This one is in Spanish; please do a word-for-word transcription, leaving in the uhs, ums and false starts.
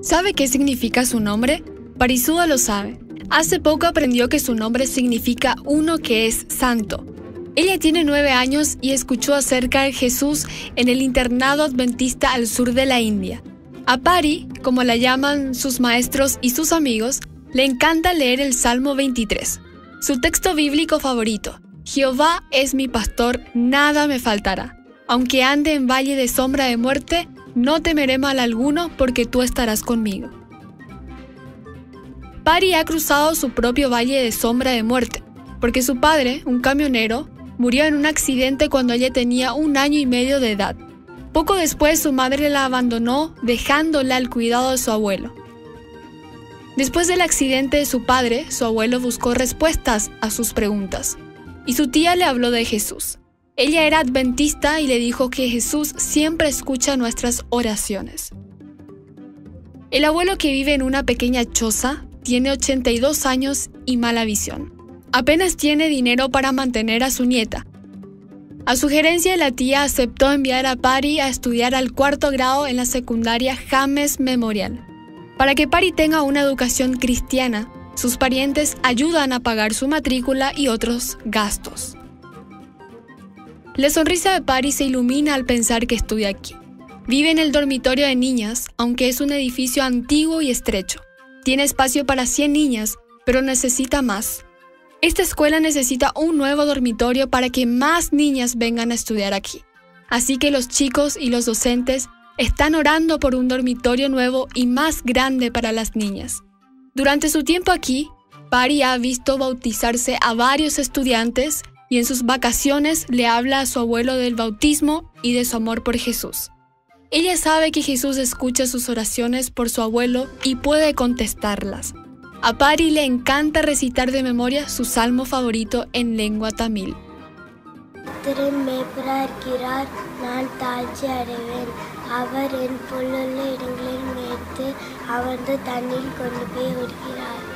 ¿Sabe qué significa su nombre? Parisuda lo sabe. Hace poco aprendió que su nombre significa uno que es santo. Ella tiene nueve años y escuchó acerca de Jesús en el internado adventista al sur de la India. A Pari, como la llaman sus maestros y sus amigos, le encanta leer el Salmo veintitrés, su texto bíblico favorito. Jehová es mi pastor, nada me faltará. Aunque ande en valle de sombra de muerte, no temeré mal alguno, porque tú estarás conmigo. Pari ha cruzado su propio valle de sombra de muerte, porque su padre, un camionero, murió en un accidente cuando ella tenía un año y medio de edad. Poco después su madre la abandonó, dejándola al cuidado de su abuelo. Después del accidente de su padre, su abuelo buscó respuestas a sus preguntas, y su tía le habló de Jesús. Ella era adventista y le dijo que Jesús siempre escucha nuestras oraciones. El abuelo, que vive en una pequeña choza, tiene ochenta y dos años y mala visión. Apenas tiene dinero para mantener a su nieta. A sugerencia de la tía, aceptó enviar a Pari a estudiar al cuarto grado en la secundaria James Memorial. Para que Pari tenga una educación cristiana, sus parientes ayudan a pagar su matrícula y otros gastos. La sonrisa de Pari se ilumina al pensar que estudia aquí. Vive en el dormitorio de niñas, aunque es un edificio antiguo y estrecho. Tiene espacio para cien niñas, pero necesita más. Esta escuela necesita un nuevo dormitorio para que más niñas vengan a estudiar aquí. Así que los chicos y los docentes están orando por un dormitorio nuevo y más grande para las niñas. Durante su tiempo aquí, Pari ha visto bautizarse a varios estudiantes y en sus vacaciones le habla a su abuelo del bautismo y de su amor por Jesús. Ella sabe que Jesús escucha sus oraciones por su abuelo y puede contestarlas. A Pari le encanta recitar de memoria su salmo favorito en lengua tamil. அவர் என் பொல்லுள்ள இடங்களில் மேய்த்து அமர்ந்து தண்ணீர் கொண்டு போய் விடுகிறார்.